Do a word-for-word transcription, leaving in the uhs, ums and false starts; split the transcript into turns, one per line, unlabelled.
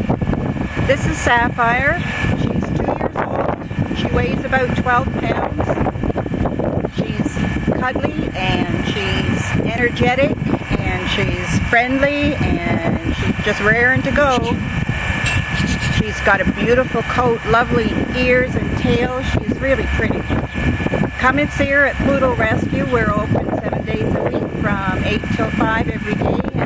This is Sapphire. She's two years old. She weighs about twelve pounds. She's cuddly and she's energetic and she's friendly and she's just raring to go. She's got a beautiful coat, lovely ears and tail. She's really pretty. Come and see her at Poodle Rescue. We're open seven days a week from eight till five every day.